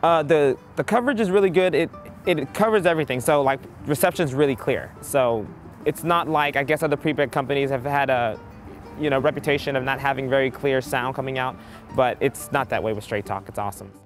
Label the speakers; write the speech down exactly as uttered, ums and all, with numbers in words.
Speaker 1: Uh, the, the coverage is really good. It, it covers everything. So like reception's really clear. So it's not like, I guess other prepaid companies have had a you know, reputation of not having very clear sound coming out, but it's not that way with Straight Talk. It's awesome.